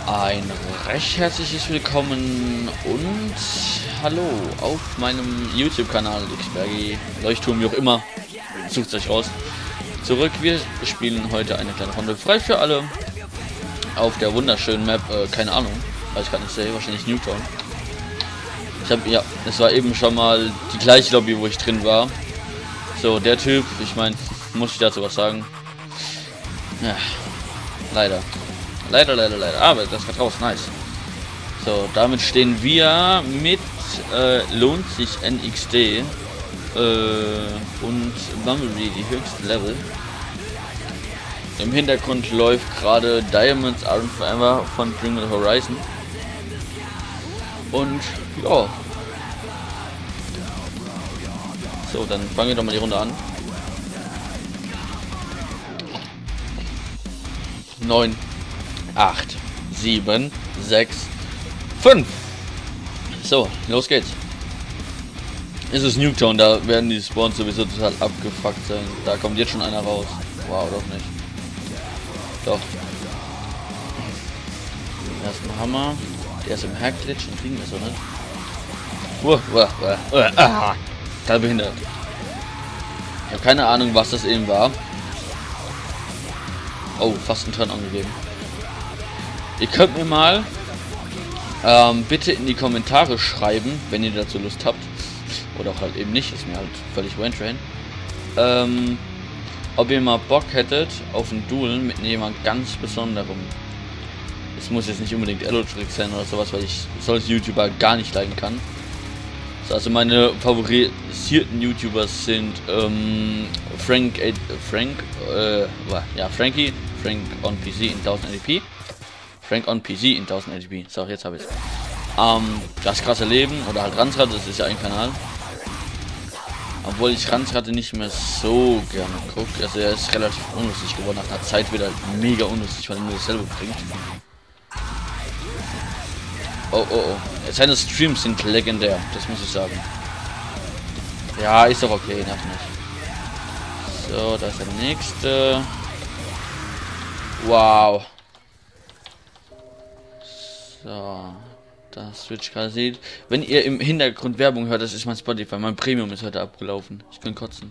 Ein recht herzliches Willkommen und hallo auf meinem YouTube-Kanal XBergi, Leuchtturm, wie auch immer, sucht euch raus. Zurück, wir spielen heute eine kleine Runde frei für alle auf der wunderschönen Map, keine Ahnung, weiß ich gar nicht sehe, wahrscheinlich Newtown. Ja, es war eben schon mal die gleiche Lobby, wo ich drin war. So, der Typ, ich meine, muss ich dazu was sagen? Ja, leider. Leider. Aber das geht raus, nice. So, damit stehen wir mit lohnt sich NXD und Bumblebee die höchsten Level. Im Hintergrund läuft gerade Diamonds Are Forever von Bring Me The Horizon. Und ja. So, dann fangen wir doch mal die Runde an. 9, 8, 7, 6, 5. So, los geht's. Es ist Newtown, da werden die Spawns sowieso total abgefuckt sein. Da kommt jetzt schon einer raus. Wow, doch nicht. Doch. Erst ein Hammer. Der ist im Hackglitch und kriegen wir so nicht. Total behindert. Ich habe keine Ahnung, was das eben war. Oh, fast einen Turn angegeben. Ihr könnt mir mal bitte in die Kommentare schreiben, wenn ihr dazu Lust habt. Oder auch halt eben nicht, ist mir halt völlig Train. Ob ihr mal Bock hättet auf ein Duel mit jemand ganz Besonderem. Es muss jetzt nicht unbedingt Elotrix sein oder sowas, weil ich solche YouTuber gar nicht leiden kann. So, also meine favorisierten YouTubers sind Frankie, Frank on PC in 1080p. Frank on PC in 1080p. So, jetzt habe ich es. Das krasse Leben oder halt Ranzratte, das ist ja ein Kanal. Obwohl ich Ranzratte nicht mehr so gerne gucke. Also er ist relativ unlustig geworden. Nach einer Zeit wird er halt mega unlustig, weil er nur dasselbe bringt. Oh. Seine Streams sind legendär, das muss ich sagen. Ja, ist doch okay, nervt nicht. So, da ist der nächste. Wow. So, das Switch gerade sieht. Wenn ihr im Hintergrund Werbung hört, das ist mein Spotify. Mein Premium ist heute abgelaufen. Ich kann kotzen.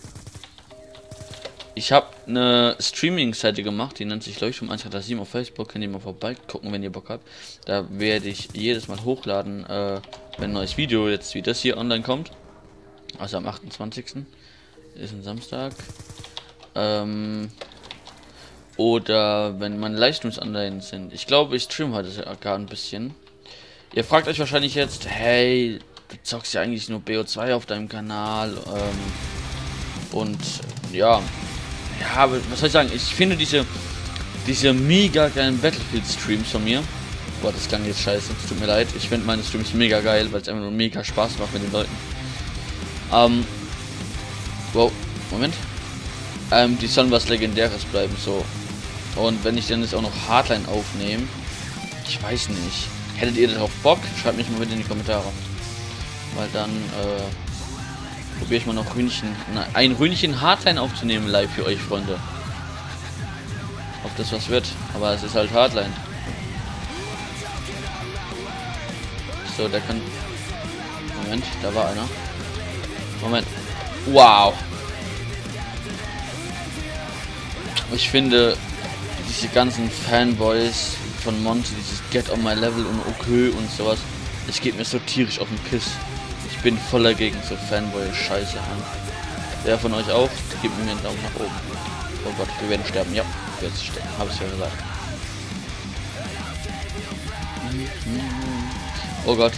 Ich habe eine Streaming-Seite gemacht, die nennt sich Leuchtturm 137 auf Facebook. Könnt ihr mal vorbeigucken, wenn ihr Bock habt. Da werde ich jedes Mal hochladen, wenn ein neues Video jetzt wie das hier online kommt. Also am 28. ist ein Samstag. Oder wenn meine Livestreams online sind. Ich glaube, ich streame heute gar ein bisschen. Ihr fragt euch wahrscheinlich jetzt, hey, du zockst ja eigentlich nur BO2 auf deinem Kanal. Und ja, aber was soll ich sagen? Ich finde diese mega geilen Battlefield-Streams von mir. Boah, das klang jetzt scheiße. Tut mir leid. Ich finde meine Streams mega geil, weil es einfach nur mega Spaß macht mit den Leuten. Wow, Moment. Die sollen was Legendäres bleiben, so. Und wenn ich dann jetzt auch noch Hardline aufnehme, ich weiß nicht. Hättet ihr darauf Bock? Schreibt mich mal bitte in die Kommentare. Weil dann, probiere ich mal noch ein Rühnchen Hardline aufzunehmen live für euch, Freunde. Ob das was wird, aber es ist halt Hardline. So, der kann... Moment, da war einer. Moment. Wow. Ich finde, diese ganzen Fanboys von Monty, dieses Get on my level und okay und sowas, es geht mir so tierisch auf den Piss. Ich bin voller gegen so Fanboy-Scheiße an. Wer von euch auch? Gebt mir einen Daumen nach oben. Oh Gott, wir werden sterben. Ja, wir werden sterben. Habe ich ja gesagt. Oh Gott.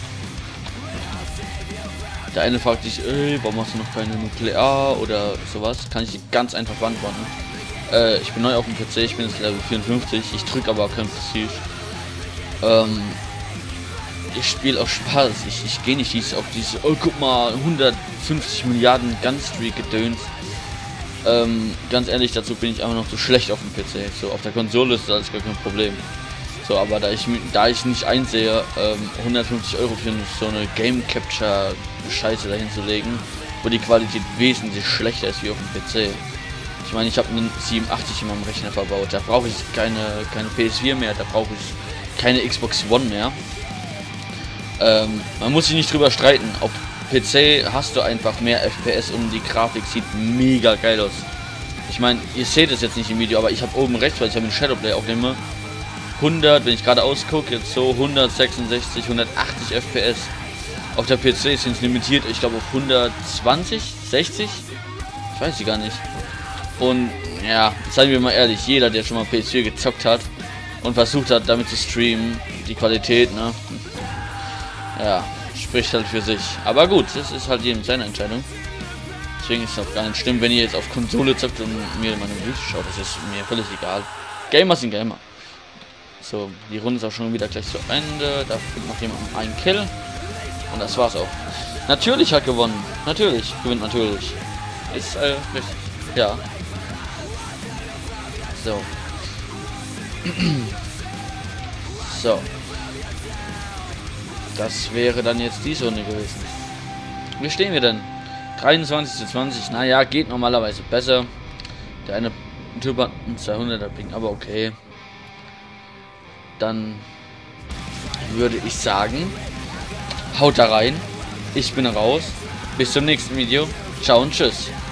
Der eine fragt sich, warum hast du noch keine Nuklear oder sowas? Kann ich die ganz einfach beantworten. Ich bin neu auf dem PC, ich bin jetzt Level 54, ich drücke aber kein Prestige. Ich spiele auch Spaß, ich gehe nicht auf diese, oh guck mal, 150 Milliarden Gunstreak gedöns. Ganz ehrlich, dazu bin ich einfach noch zu schlecht auf dem PC. So, auf der Konsole ist das gar kein Problem. So, aber da ich nicht einsehe, 150 € für so eine Game Capture Scheiße dahin zu legen, wo die Qualität wesentlich schlechter ist wie auf dem PC. Ich Ich meine, ich habe einen 87 in meinem Rechner verbaut. Da brauche ich keine PS4 mehr, da brauche ich keine Xbox One mehr. Man muss sich nicht drüber streiten. Auf PC hast du einfach mehr FPS und die Grafik sieht mega geil aus. Ich meine, ihr seht es jetzt nicht im Video, aber ich habe oben rechts, weil ich habe den Shadowplay aufnehme, 100, wenn ich gerade ausgucke, jetzt so 166, 180 FPS. Auf der PC sind es limitiert, ich glaube auf 120, 60, ich weiß sie gar nicht. Und ja, seien wir mal ehrlich, jeder, der schon mal PS4 gezockt hat und versucht hat, damit zu streamen, die Qualität, ne, ja, spricht halt für sich. Aber gut, das ist halt jedem seine Entscheidung. Deswegen ist es auch gar nicht schlimm, wenn ihr jetzt auf Konsole zockt und mir meine Videos schaut, das ist mir völlig egal. Gamer sind Gamer. So, die Runde ist auch schon wieder gleich zu Ende. Da macht jemand einen Kill. Und das war's auch. Natürlich hat gewonnen. Natürlich. Gewinnt natürlich. Ist, richtig. Ja. So. So. Das wäre dann jetzt diese Runde gewesen. Wie stehen wir denn? 23:20. Naja, geht normalerweise besser. Der eine Typ hat einen 200er Ping, aber okay. Dann würde ich sagen, haut da rein. Ich bin raus. Bis zum nächsten Video. Ciao und tschüss.